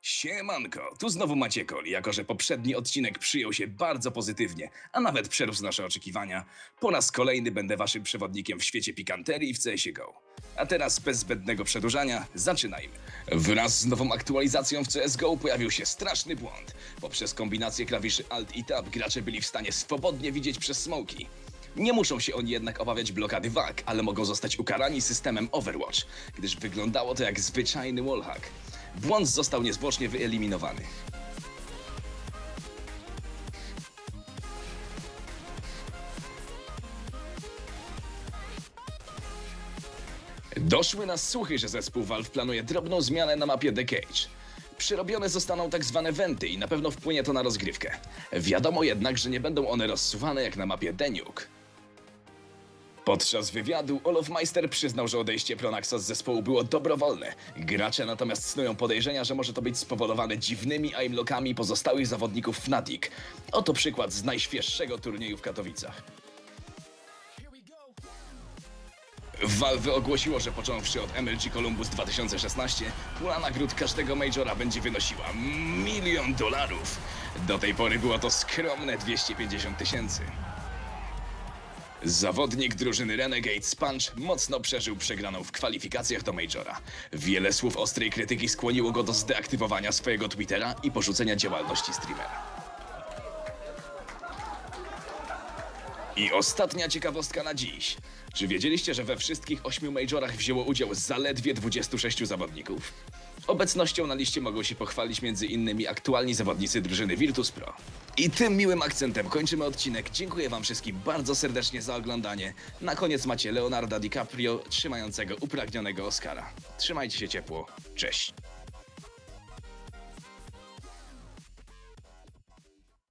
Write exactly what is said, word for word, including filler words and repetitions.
Siemanko, tu znowu Maciekol. Jako że poprzedni odcinek przyjął się bardzo pozytywnie, a nawet przerósł nasze oczekiwania, po raz kolejny będę waszym przewodnikiem w świecie pikanterii w C S G O. A teraz bez zbędnego przedłużania, zaczynajmy. Wraz z nową aktualizacją w C S G O pojawił się straszny błąd. Poprzez kombinację klawiszy Alt i Tab gracze byli w stanie swobodnie widzieć przez smoki. Nie muszą się oni jednak obawiać blokady W A K, ale mogą zostać ukarani systemem Overwatch, gdyż wyglądało to jak zwyczajny wallhack. Błąd został niezwłocznie wyeliminowany. Doszły nas słuchy, że zespół Valve planuje drobną zmianę na mapie The Cage. Przyrobione zostaną tak zwane wenty i na pewno wpłynie to na rozgrywkę. Wiadomo jednak, że nie będą one rozsuwane jak na mapie The Nuke. Podczas wywiadu Olofmeister przyznał, że odejście Pronaxa z zespołu było dobrowolne. Gracze natomiast snują podejrzenia, że może to być spowodowane dziwnymi aimlockami pozostałych zawodników Fnatic. Oto przykład z najświeższego turnieju w Katowicach. Valve ogłosiło, że począwszy od M L G Columbus dwa tysiące szesnaście, pula nagród każdego Majora będzie wynosiła milion dolarów. Do tej pory było to skromne dwieście pięćdziesiąt tysięcy. Zawodnik drużyny Renegade Sponge mocno przeżył przegraną w kwalifikacjach do Majora. Wiele słów ostrej krytyki skłoniło go do zdeaktywowania swojego Twittera i porzucenia działalności streamera. I ostatnia ciekawostka na dziś. Czy wiedzieliście, że we wszystkich ośmiu Majorach wzięło udział zaledwie dwudziestu sześciu zawodników? Obecnością na liście mogą się pochwalić między innymi aktualni zawodnicy drużyny Virtus.pro. I tym miłym akcentem kończymy odcinek. Dziękuję wam wszystkim bardzo serdecznie za oglądanie. Na koniec macie Leonarda DiCaprio trzymającego upragnionego Oscara. Trzymajcie się ciepło. Cześć.